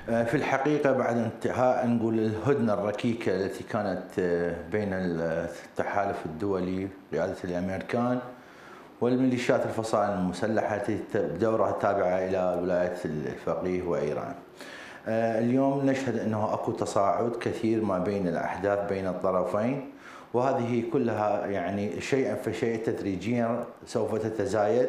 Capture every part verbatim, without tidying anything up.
في الحقيقة بعد انتهاء نقول الهدنة الركيكة التي كانت بين التحالف الدولي بقيادة الأمريكان والميليشيات الفصائل المسلحة التي بدورها التابعة إلى ولاية الفقيه وإيران. اليوم نشهد أنه أكو تصاعد كثير ما بين الأحداث بين الطرفين، وهذه كلها يعني شيئا فشيئا تدريجيا سوف تتزايد،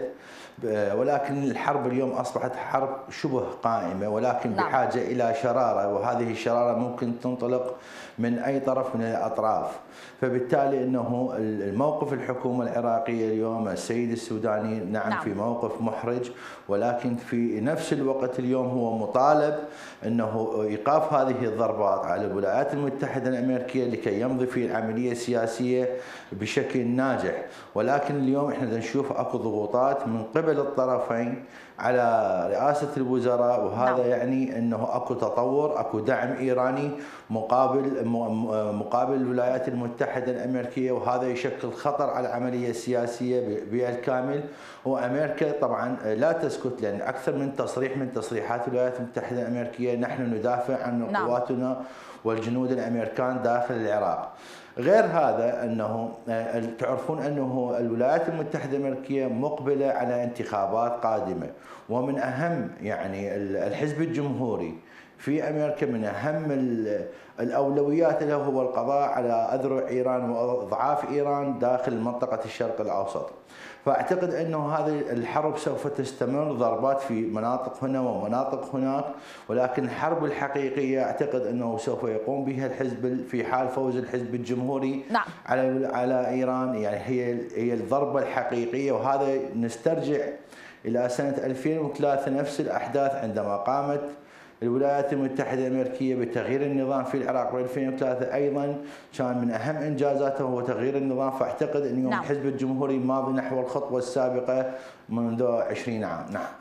ولكن الحرب اليوم أصبحت حرب شبه قائمة، ولكن نعم. بحاجة إلى شرارة، وهذه الشرارة ممكن تنطلق من أي طرف من الأطراف. فبالتالي أنه الموقف الحكومة العراقية اليوم السيد السوداني نعم, نعم. في موقف محرج، ولكن في نفس الوقت اليوم هو مطالب أنه إيقاف هذه الضربات على الولايات المتحدة الأمريكية لكي يمضي في العملية السياسية بشكل ناجح. ولكن اليوم احنا نشوف اكو ضغوطات من قبل الطرفين على رئاسة الوزراء، وهذا نعم. يعني انه اكو تطور، اكو دعم ايراني مقابل مقابل الولايات المتحدة الامريكية، وهذا يشكل خطر على العملية السياسية بالكامل. وامريكا طبعا لا تسكت، لان اكثر من تصريح من تصريحات الولايات المتحدة الامريكية نحن ندافع عن نعم. قواتنا والجنود الامريكان داخل العراق. غير هذا انه تعرفون انه الولايات المتحده الامريكيه مقبله على انتخابات قادمه، ومن اهم يعني الحزب الجمهوري في امريكا من اهم الاولويات له هو القضاء على اذرع ايران واضعاف ايران داخل منطقه الشرق الاوسط. فاعتقد انه هذه الحرب سوف تستمر، ضربات في مناطق هنا ومناطق هناك، ولكن الحرب الحقيقيه اعتقد انه سوف يقوم بها الحزب في حال فوز الحزب الجمهوري نعم. على على ايران. يعني هي هي الضربه الحقيقيه، وهذا نسترجع الى سنه ألفين وثلاثة نفس الاحداث عندما قامت الولايات المتحدة الأمريكية بتغيير النظام في العراق ب ألفين وثلاثة، أيضا كان من أهم إنجازاته هو تغيير النظام. فأعتقد أن اليوم نعم. الحزب الجمهوري ماضي نحو الخطوة السابقة منذ عشرين عام. نعم.